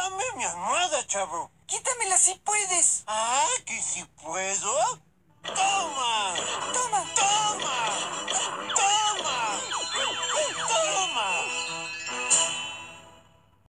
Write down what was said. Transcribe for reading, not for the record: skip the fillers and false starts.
Dame mi almohada, chavo. Quítamela si puedes. Ah, que si puedo.